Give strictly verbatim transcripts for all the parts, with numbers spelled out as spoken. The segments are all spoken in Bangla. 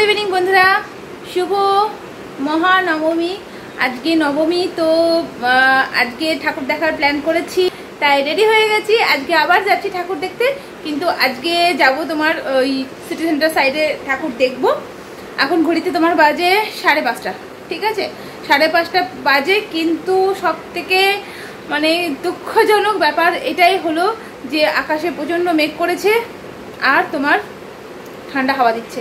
ইভিনিং বন্ধুরা, শুভ মহানবমী। আজকে নবমী, তো আজকে ঠাকুর দেখার প্ল্যান করেছি, তাই রেডি হয়ে গেছি। আজকে আবার যাচ্ছি ঠাকুর দেখতে, কিন্তু আজকে যাব তোমার ওই সিটি সেন্টার সাইডে ঠাকুর দেখব। এখন ঘড়িতে তোমার বাজে সাড়ে পাঁচটা, ঠিক আছে, সাড়ে পাঁচটা বাজে। কিন্তু সব থেকে মানে দুঃখজনক ব্যাপার এটাই হলো যে আকাশে প্রচণ্ড মেঘ করেছে আর তোমার ঠান্ডা হাওয়া দিচ্ছে।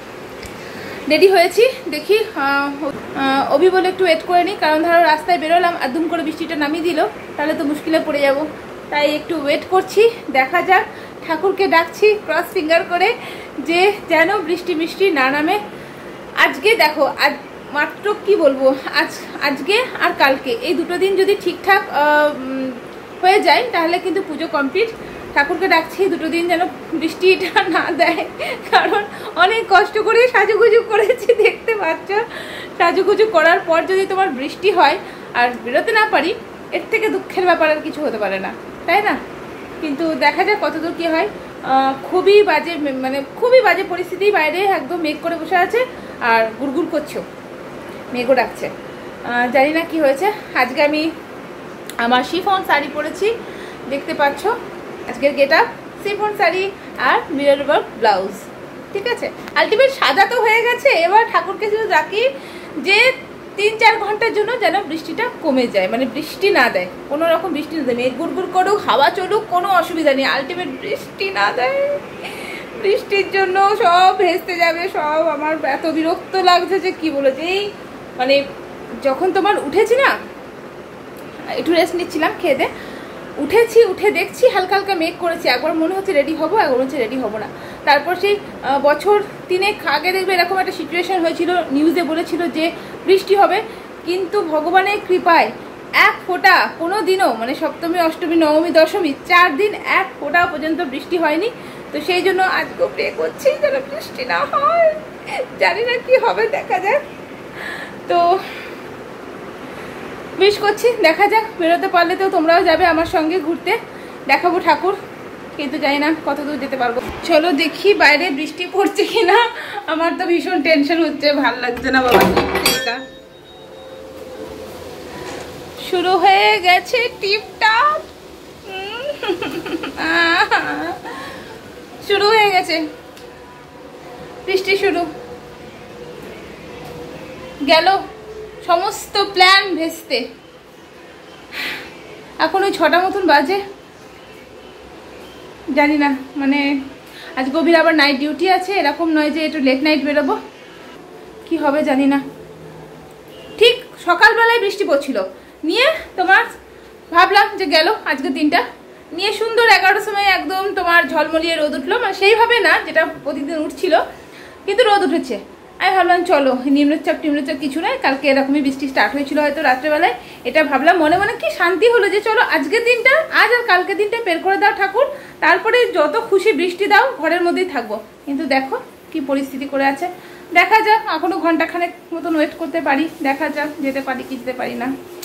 রেডি হয়েছি, দেখি অভি বলে একটু ওয়েট করে নিই, কারণ ধরো রাস্তায় বেরোলাম আর দুম করে বৃষ্টিটা নামিয়ে দিল, তাহলে তো মুশকিলে পড়ে যাব। তাই একটু ওয়েট করছি, দেখা যাক। ঠাকুরকে ডাকছি ক্রস ফিঙ্গার করে যে যেন বৃষ্টি বৃষ্টি না নামে। আজকে দেখো, আজ মাত্র কি বলবো, আজ আজকে আর কালকে এই দুটো দিন যদি ঠিকঠাক হয়ে যায় তাহলে কিন্তু পুজো কমপ্লিট। ঠাকুরকে ডাকছি দুটো দিন যেন বৃষ্টিটা না দেয়, কারণ অনেক কষ্ট করে সাজুগুজু করেছি, দেখতে পাচ্ছ। সাজুগুজু করার পর যদি তোমার বৃষ্টি হয় আর বেরোতে না পারি, এর থেকে দুঃখের ব্যাপার আর কিছু হতে পারে না, তাই না? কিন্তু দেখা যাক কতদূর কী হয়। খুবই বাজে, মানে খুবই বাজে পরিস্থিতি। বাইরে একদম মেঘ করে বসে আছে আর গুড়গুড় করছো, মেঘও ডাকছে। জানি না কি হয়েছে। আজকে আমি আমার শিফন শাড়ি পরেছি, দেখতে পাচ্ছ। আজকের গেট আপ শিফন শাড়ি আর মিরর ওয়ার্ক ব্লাউজ, ঠিক আছে। আলটিমেট সাজা তো হয়ে গেছে, এবার ঠাকুরকে শুধু ডাকি যে তিন চার ঘন্টার জন্য যেন বৃষ্টিটা কমে যায়, মানে বৃষ্টি না দেয়, কোনো রকম বৃষ্টি না দেয়। মেঘ গুড়গুড় করুক, হাওয়া চলুক, কোনো অসুবিধা নেই, আলটিমেট বৃষ্টি না দেয়। বৃষ্টির জন্য সব ভেস্তে যাবে সব। আমার এত বিরক্ত লাগছে যে কি বলে, যে এই মানে যখন তোমার উঠেছি না, একটু রেস্ট নিচ্ছিলাম খেয়ে দিয়ে, উঠেছি, উঠে দেখছি হালকা হালকা মেঘ করেছে। একবার মনে হচ্ছে রেডি হবো, একবার মনে হচ্ছে রেডি হবো না। তারপর সেই বছর তিনেক আগে দেখবে এরকম একটা সিচুয়েশন হয়েছিল, নিউজে বলেছিল যে বৃষ্টি হবে, কিন্তু ভগবানের কৃপায় এক ফোঁটা কোনো দিনও, মানে সপ্তমী অষ্টমী নবমী দশমী চার দিন এক ফোঁটা পর্যন্ত বৃষ্টি হয়নি। তো সেই জন্য আজকেও প্রে করছি যেন বৃষ্টি না হয়। জানি না কি হবে, দেখা যাক। তো উইশ করছি, দেখা যাক। বেরোতে পারলে তো তোমরাও যাবে আমার সঙ্গে ঘুরতে, দেখাবো ঠাকুর, কিন্তু জানি না কত দূর যেতে পারবো। চলো দেখি বাইরে বৃষ্টি পড়ছে কিনা। আমার তো ভীষণ টেনশন হচ্ছে, ভাল লাগছে না বাবা। শুরু হয়ে গেছে টিপটাপ, শুরু হয়ে গেছে বৃষ্টি, শুরু গেল সমস্ত প্ল্যান ভেস্তে। এখন ওই ছটা মতন বাজে, জানি না, মানে আজ গভীর আবার নাইট ডিউটি আছে, এরকম নয় যে একটু লেট নাইট বেরোবো, কি হবে জানি না। ঠিক সকালবেলায় বৃষ্টি পড়ছিল, নিয়ে তোমার ভাবলাম যে গেল আজকের দিনটা, নিয়ে সুন্দর এগারোটার সময় একদম তোমার ঝলমলিয়ে রোদ উঠলো, মানে সেইভাবে না যেটা প্রতিদিন উঠছিল, কিন্তু রোদ উঠেছে। আমি ভাবলাম চলো নিম্নচাপ টিম্নচাপ কিছু নয়, কালকে এরকমই বৃষ্টি স্টার্ট হয়েছিল হয়তো রাত্রেবেলায়, এটা ভাবলাম। মনে মনে কি শান্তি হলো যে চলো আজকের দিনটা, আজ আর কালকের দিনটা বের করে দাও ঠাকুর, তারপরে যত খুশি বৃষ্টি দাও, ঘরের মধ্যেই থাকবো। কিন্তু দেখো কি পরিস্থিতি করে আছে, দেখা যাক। এখনো ঘন্টাখানেক মতন ওয়েট করতে পারি, দেখা যাক যেতে পারি কি যেতে পারি না।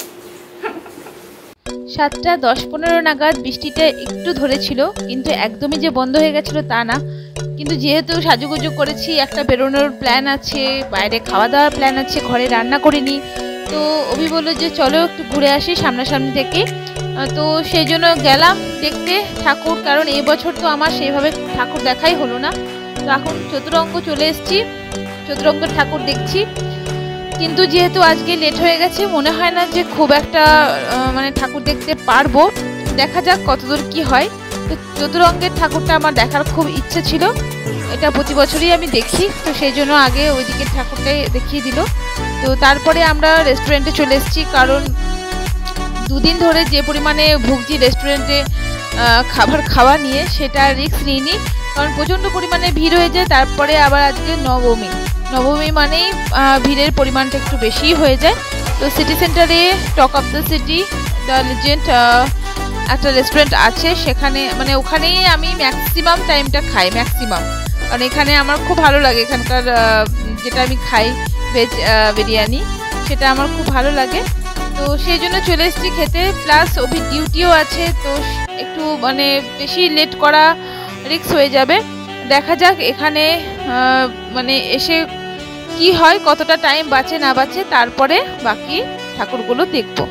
সাতটা দশ পনেরো নাগাদ বৃষ্টিটা একটু ধরেছিল, কিন্তু একদমই যে বন্ধ হয়ে গেছিলো তা না। কিন্তু যেহেতু সাজুগুজু করেছি, একটা বেরোনোর প্ল্যান আছে, বাইরে খাওয়া দাওয়ার প্ল্যান আছে, ঘরে রান্না করিনি, তো অভি বললো যে চলো একটু ঘুরে আসি সামনাসামনি থেকে। তো সেই জন্য গেলাম দেখতে ঠাকুর, কারণ এই বছর তো আমার সেইভাবে ঠাকুর দেখাই হলো না। তো এখন চতুরঙ্গ চলে এসেছি, চতুরঙ্গের ঠাকুর দেখছি। কিন্তু যেহেতু আজকে লেট হয়ে গেছে, মনে হয় না যে খুব একটা মানে ঠাকুর দেখতে পারবো, দেখা যাক কতদূর কি হয়। তো চতুরঙ্গের ঠাকুরটা আমার দেখার খুব ইচ্ছে ছিল, এটা প্রতি বছরই আমি দেখি, তো সেই জন্য আগে ওই দিকের ঠাকুরটাই দেখিয়ে দিল। তো তারপরে আমরা রেস্টুরেন্টে চলে এসেছি, কারণ দুদিন ধরে যে পরিমাণে ভুগছি রেস্টুরেন্টে খাবার খাওয়া নিয়ে, সেটা রিস্ক নিইনি, কারণ প্রচণ্ড পরিমাণে ভিড় হয়ে যায়। তারপরে আবার আজকে নবমী, নবমী মানেই ভিড়ের পরিমাণটা একটু বেশিই হয়ে যায়। তো সিটি সেন্টারে talk of the city the legend একটা রেস্টুরেন্ট আছে, সেখানে মানে ওখানেই আমি ম্যাক্সিমাম টাইমটা খাই, ম্যাক্সিমাম, কারণ এখানে আমার খুব ভালো লাগে। এখানকার যেটা আমি খাই ভেজ বিরিয়ানি, সেটা আমার খুব ভালো লাগে। তো সেই জন্য চলে এসেছি খেতে, প্লাস অভি ডিউটিও আছে, তো একটু মানে বেশি লেট করা রিস্ক হয়ে যাবে। দেখা যাক এখানে মানে এসে কি হয়, কতটা টাইম বাঁচে না বাঁচে, তারপরে বাকি ঠাকুরগুলো দেখবো।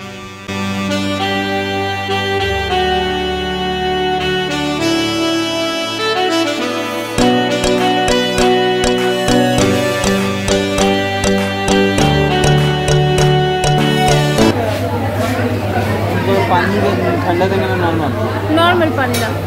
ठंडा देंगे ना नॉर्मल नॉर्मल पानी ना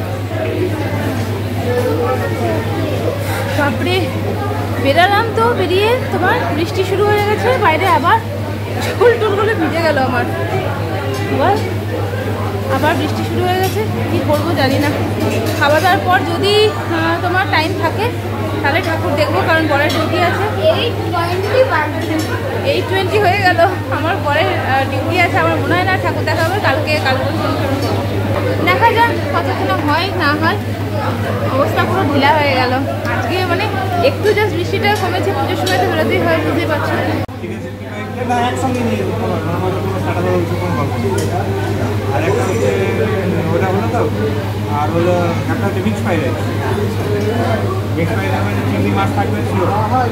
বাপরে বেরালাম তো, বেরিয়ে তোমার বৃষ্টি শুরু হয়ে গেছে বাইরে, আবার চুল টুলগুলো ভিজে গেল আমার, আবার আবার বৃষ্টি শুরু হয়ে গেছে, কী করবো জানি না। খাওয়া দাওয়ার পর যদি তোমার টাইম থাকে তাহলে ঠাকুর দেখবো, কারণ পরের ডিউটি আছে। এইট টোয়েন্টি হয়ে গেল, আমার পরের ডিউটি আছে। আমার মনে হয় না ঠাকুর দেখা হবে, কালকে কালকে দেখা যাক কতক্ষণ হয় না হয়। অবস্থা পুরো ঢিলা হয়ে গেল আজকে, মানে একটু জাস্ট বৃষ্টিটা কমেছে, পুজোর সময় তো বেরোতেই হয়, বুঝতেই পারছো। আর একটা হচ্ছে ওটা হলো তো, আর হলো একটা হচ্ছে mix fried rice. Mix fried rice মানে চিংড়ি মাছ থাকবে ছিল।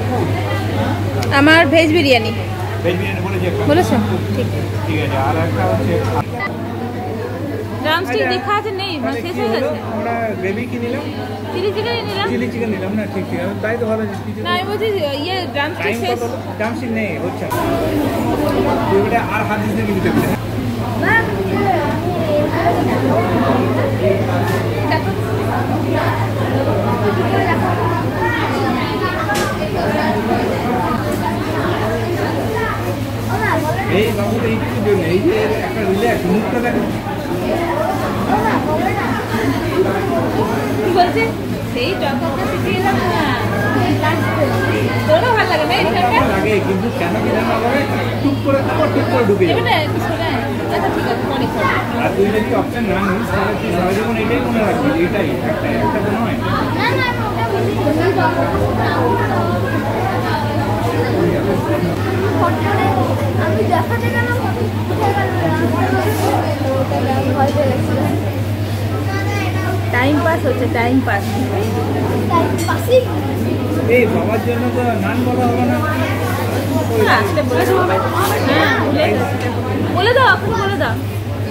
আমার ভেজ বিরিয়ানি ভেজ বিরিয়ানি বলেছি বলেছো, ঠিক ঠিক আছে। আর একটা হচ্ছে ড্রামস্টিক দেখা আছে, নেই মানে শেষ হয়ে গেছে। আমরা গ্রেভি কি নিলাম, চিলি চিকেন নিলাম, চিলি চিকেন নিলাম না, ঠিক ঠিক তাই তো ভালো। না আমি বলছি ইয়ে ড্রামস্টিক শেষ, ড্রামস্টিক নেই হচ্ছে তুই ওটা আর হাত দিস নাকি দিতে পারে না এই বাবু এই কিছু জন্য এই যে একটা রিল্যাক্স মুখটা দেখো কি বলছে, সেই টকটা শিখে এলাম না, তোরও ভালো লাগে না এই টকটা লাগে, কিন্তু কেন কি জানা করে টুক করে টুক করে ঢুকে যাবে না, একটু শোনা। আচ্ছা ঠিক আছে, পরে করো। আর তুই যদি অপশন না নিস তাহলে তুই সারা জীবন এটাই মনে রাখবি, এটাই একটা একটা তো নয়। না না আমি দেখাতে গেলাম, টাইম পাস হচ্ছে, টাইম পাস। এই বাবার জন্য তো নান বলা হবে না, আসলে বলে দেবো, হ্যাঁ বলে দাও, এখন বলে দাও।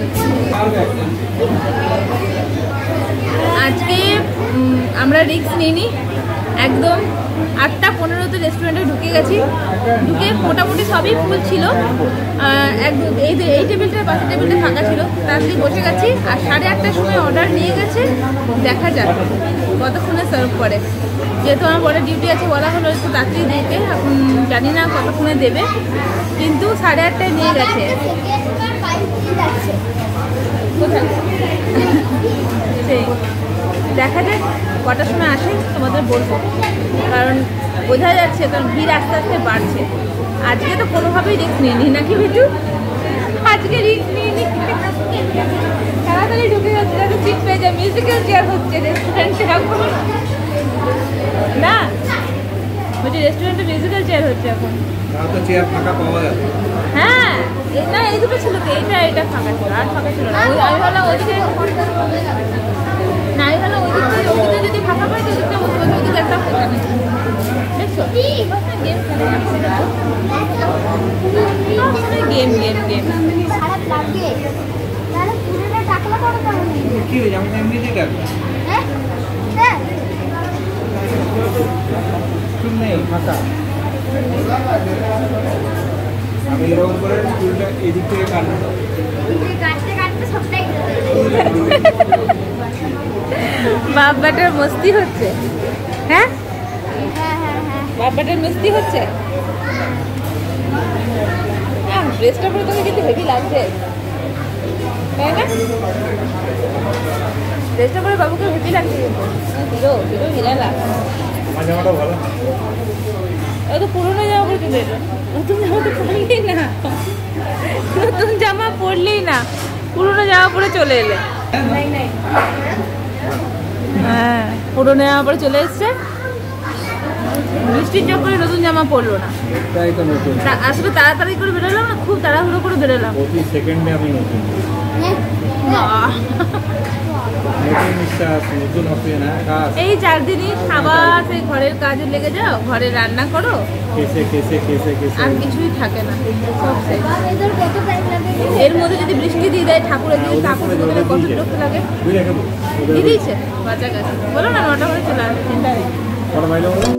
আজকে আমরা রিস্ক নিইনি, একদম আটটা পনেরোতে রেস্টুরেন্টে ঢুকে গেছি, ঢুকে মোটামুটি সবই ফুল ছিল। একদম এই যে এই টেবিলটা পাশে টেবিলটা ফাঁকা ছিল, তাড়াতাড়ি বসে গেছি। আর সাড়ে আটটার সময় অর্ডার নিয়ে গেছে, দেখা যাক কতক্ষণে সার্ভ করে। যেহেতু আমার পরে ডিউটি আছে, বলা হলো একটু তাড়াতাড়ি দিতে, এখন জানি না কতক্ষণে দেবে, কিন্তু সাড়ে আটটায় নিয়ে গেছে। সেই দেখা যাক কটার সময় আসে, তোমাদের বলবো, কারণ বোঝা যাচ্ছে কারণ ভিড় আস্তে আস্তে বাড়ছে। আজকে তো কোনোভাবেই রিস্ক নিইনি নাকি বিটু, আজকে রিস্ক নিইনি, তাড়াতাড়ি ঢুকে যাচ্ছে যাতে সিট পেয়ে যায়। মিউজিক্যাল চেয়ার হচ্ছে রেস্টুরেন্টে এখন, না বলছি রেস্টুরেন্টে মিউজিক্যাল চেয়ার হচ্ছে এখন। তো চেয়ার ফাঁকা পাওয়া যাবে, হ্যাঁ না এই দুটো ছিল তো, এইটা এটা ফাঁকা ছিল, আর ফাঁকা ছিল না। ওই আমি ভাবলাম ওইদিকে, না আমি ভাবলাম ওইদিকে ওইদিকে যদি ফাঁকা পাই তো ওইদিকটা বসে বসে ওইদিকে একটা ফাঁকা নেই, দেখছো গেম গেম গেম গেম কি হয়েছে আমি এমনিতেই ডাকবো ঠিক নেই ফাঁকা। আমি এরকম করে চুলটা এদিক থেকে কাটবো, বাপ বেটার মস্তি হচ্ছে, হ্যাঁ বাপ বেটার মস্তি হচ্ছে। হ্যাঁ ড্রেসটা পরে তোকে কিন্তু হেভি লাগছে, তাই না? ড্রেসটা পরে বাবুকে হেভি লাগছে, হিরো হিরো হিরা লাগ। জামাটা ভালো, ও তো পুরোনো জামা পরে চলে এলো, নতুন জামা তো পরলেই না, নতুন জামা পরলেই না, পুরোনো জামা পরে চলে এলে। হ্যাঁ পুরোনো জামা পরে চলে এসছে, বৃষ্টির চক্করে নতুন জামা পরলো না। এটাই তো নতুন, আসলে তাড়াতাড়ি করে বেরোলাম না, খুব তাড়াহুড়ো করে বেরোলাম, প্রতি সেকেন্ডে আমি নতুন। নতুন নিঃশ্বাস, নতুন অক্সিজেন। কাজ এই চার দিনই আবার সেই ঘরের কাজে লেগে যাও, ঘরে রান্না করো, কেসে কেসে কেসে কেসে আর কিছুই থাকে না, সব শেষ। এর মধ্যে যদি বৃষ্টি দিয়ে দেয়, ঠাকুরের দিকে কাপড় ধরে কত বিরক্ত লাগে। দিয়ে দিয়েছে বাচ্চা কাছে, বলো না নটা করে চলে আসবে। কটা বাইরে বলো?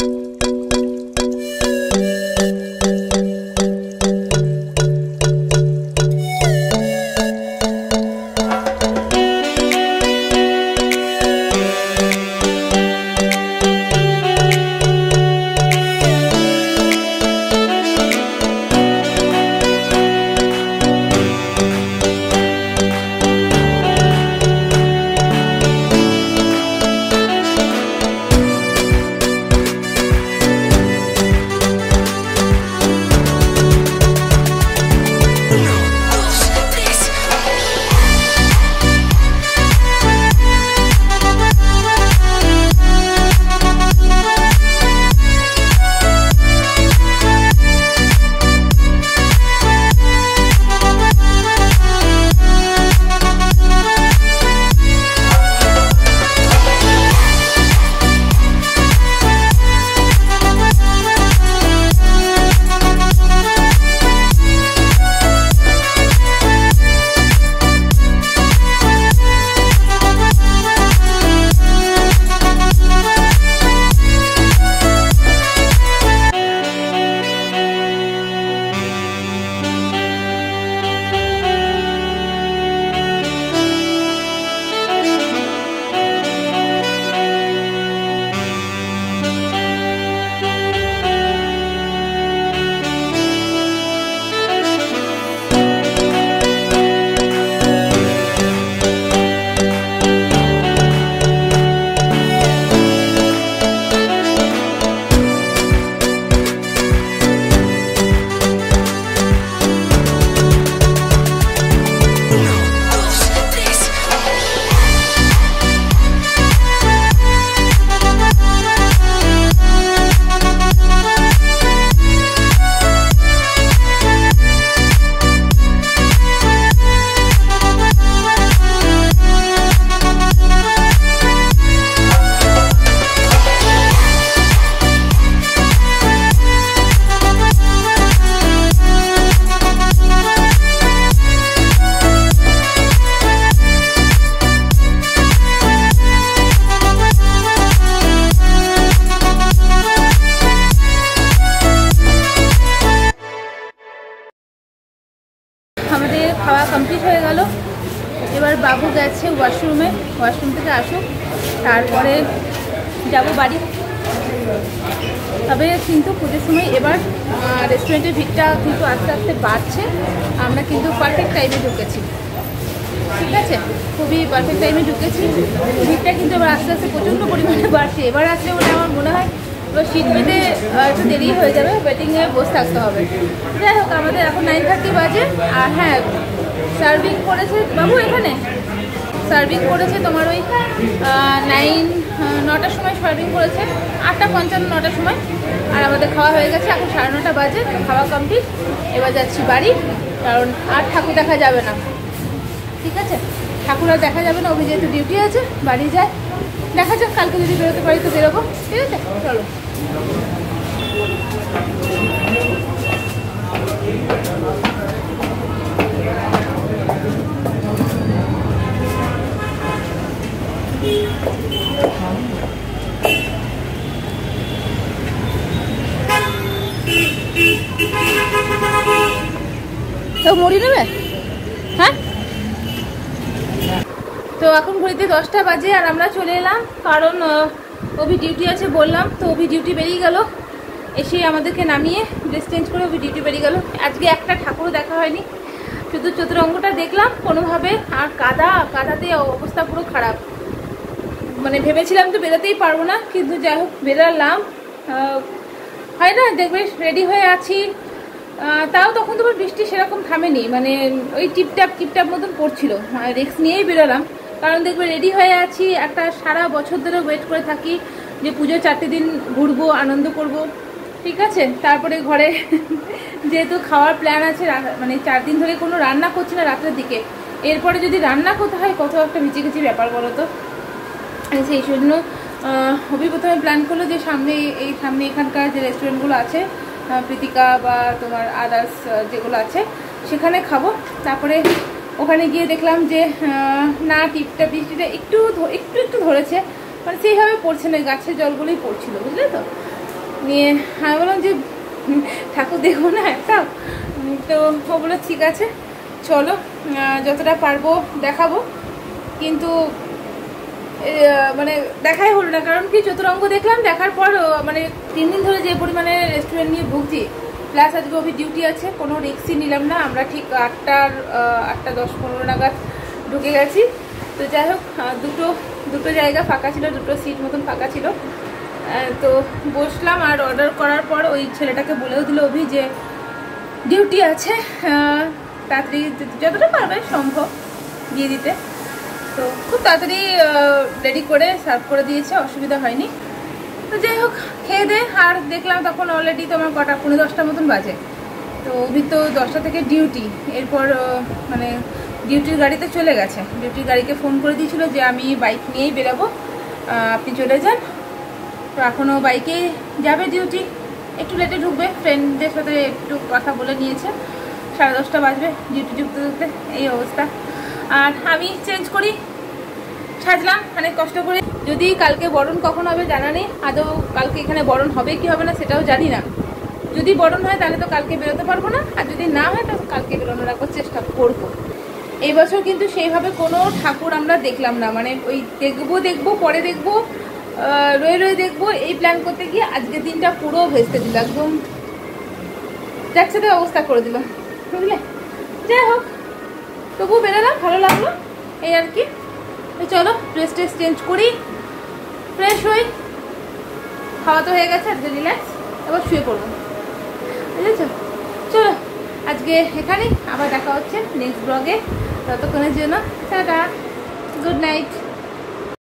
খাওয়া কমপ্লিট হয়ে গেল। এবার বাবু গেছে ওয়াশরুমে, ওয়াশরুম থেকে আসুক, তারপরে যাব বাড়ি। তবে কিন্তু পুজোর সময় এবার রেস্টুরেন্টের ভিড়টা কিন্তু আস্তে আস্তে বাড়ছে। আমরা কিন্তু পারফেক্ট টাইমে ঢুকেছি, ঠিক আছে, খুবই পারফেক্ট টাইমে ঢুকেছি। ভিড়টা কিন্তু এবার আস্তে আস্তে প্রচণ্ড পরিমাণে বাড়ছে। এবার আসলে বলে আমার মনে হয় এবার সিট পেতে একটু দেরি হয়ে যাবে, ওয়েটিংয়ে বসে থাকতে হবে। যাই হোক, আমাদের এখন নাইন থার্টি বাজে। আর হ্যাঁ, সার্ভিং করেছে বাবু, এখানে সার্ভিং করেছে তোমার ওই নাইন নটার সময় সার্ভিং করেছে, আটটা পঞ্চান্ন নটার সময়। আর আমাদের খাওয়া হয়ে গেছে, এখন সাড়ে নটা বাজে, খাওয়া কমপ্লিট। এবার যাচ্ছি বাড়ি, কারণ আর ঠাকুর দেখা যাবে না, ঠিক আছে, ঠাকুর আর দেখা যাবে না। ওই যেহেতু ডিউটি আছে, বাড়ি যায়, দেখা যাক কালকে যদি বেরোতে পারি তো বেরোবো, ঠিক আছে, চলো। তো মুড়ি নেবে? হ্যাঁ, তো এখন ঘড়িতে দশটা বাজে আর আমরা চলে এলাম, কারণ অভি ডিউটি আছে বললাম। তো অভি ডিউটি বেরিয়ে গেল, এসে আমাদেরকে নামিয়ে ড্রেস চেঞ্জ করে অভি ডিউটি বেরিয়ে গেল। আজকে একটা ঠাকুরও দেখা হয়নি, শুধু চতুরঙ্গটা দেখলাম কোনোভাবে। আর কাদা কাদাতে অবস্থা পুরো খারাপ, মানে ভেবেছিলাম তো বেরোতেই পারবো না, কিন্তু যাই হোক বেরোলাম। হয় না, দেখবে রেডি হয়ে আছি, তাও তখন তো বৃষ্টি সেরকম থামেনি, মানে ওই টিপটাপ টিপটাপ মতন পড়ছিল। রিস্ক নিয়েই বেরোলাম, কারণ দেখবে রেডি হয়ে আছি, একটা সারা বছর ধরে ওয়েট করে থাকি যে পুজো চারটে দিন ঘুরবো, আনন্দ করব, ঠিক আছে। তারপরে ঘরে যেহেতু খাওয়ার প্ল্যান আছে, মানে চার দিন ধরে কোনো রান্না করছি না রাতের দিকে, এরপরে যদি রান্না করতে হয় কত একটা ভিচিকিচি ব্যাপার বলো তো। সেই জন্য হবি প্রথমে প্ল্যান করলো যে সামনে এই সামনে এখানকার যে রেস্টুরেন্টগুলো আছে প্রীতিকা বা তোমার আদার্স যেগুলো আছে সেখানে খাবো। তারপরে ওখানে গিয়ে দেখলাম যে না টিপটা বৃষ্টিটা একটু একটু একটু ধরেছে, মানে সেইভাবে পড়ছে না, গাছের জলগুলোই পড়ছিল, বুঝলে তো। নিয়ে আমি বললাম যে ঠাকুর দেখবো না একটা, তো ও বললো ঠিক আছে চলো যতটা পারবো দেখাবো, কিন্তু মানে দেখাই হলো না। কারণ কি চতুরঙ্গ দেখলাম, দেখার পর মানে তিন দিন ধরে যে পরিমাণে রেস্টুরেন্ট নিয়ে ভুগছি, প্লাস আজকে অভি ডিউটি আছে, কোনো রিক্সই নিলাম না। আমরা ঠিক আটটার আটটা দশ পনেরো নাগাদ ঢুকে গেছি। তো যাই হোক দুটো দুটো জায়গা ফাঁকা ছিল, দুটো সিট মতন ফাঁকা ছিল। তো বসলাম আর অর্ডার করার পর ওই ছেলেটাকে বলেও দিল অভি যে ডিউটি আছে, তাড়াতাড়ি যতটা পারবে সম্ভব দিয়ে দিতে। তো খুব তাড়াতাড়ি রেডি করে সার্ভ করে দিয়েছে, অসুবিধা হয়নি। তো যাই হোক খেয়ে দে, আর দেখলাম তখন অলরেডি তোমার কটা পনেরো দশটার মতন বাজে। তো অভি তো দশটা থেকে ডিউটি, এরপর মানে ডিউটির গাড়িতে চলে গেছে। ডিউটির গাড়িকে ফোন করে দিয়েছিল যে আমি বাইক নিয়েই বেরোবো, আপনি চলে যান। তো এখনও বাইকেই যাবে ডিউটি, একটু লেটে ঢুকবে, ফ্রেন্ডদের সাথে একটু কথা বলে নিয়েছে, সাড়ে দশটা বাজবে ডিউটি ঢুকতে ঢুকতে, এই অবস্থা। আর আমি চেঞ্জ করি, সাজলাম অনেক কষ্ট করে। যদি কালকে বরণ কখন হবে জানা নেই, আদৌ কালকে এখানে বরণ হবে কি হবে না সেটাও জানি না। যদি বরণ হয় তাহলে তো কালকে বেরোতে পারবো না, আর যদি না হয় তো কালকে বেরোনোর একবার চেষ্টা করবো। এই বছর কিন্তু সেইভাবে কোনো ঠাকুর আমরা দেখলাম না, মানে ওই দেখবো দেখবো পরে দেখবো রয়ে রয়ে দেখবো, এই প্ল্যান করতে গিয়ে আজকের দিনটা পুরো ভেস্তে দিল, একদম যাচ্ছে তো অবস্থা করে দিল, বুঝলে। যাই হোক তবুও বেরোলাম, ভালো লাগলো এই আর কি। তো চলো ড্রেস ট্রেস চেঞ্জ করি, ফ্রেশ হই, খাওয়া তো হয়ে গেছে, আজকে রিল্যাক্স, এবার শুয়ে পড়বো, বুঝেছো। চলো আজকে এখানেই, আবার দেখা হচ্ছে নেক্সট ব্লগে, ততক্ষণের জন্য টাটা, গুড নাইট।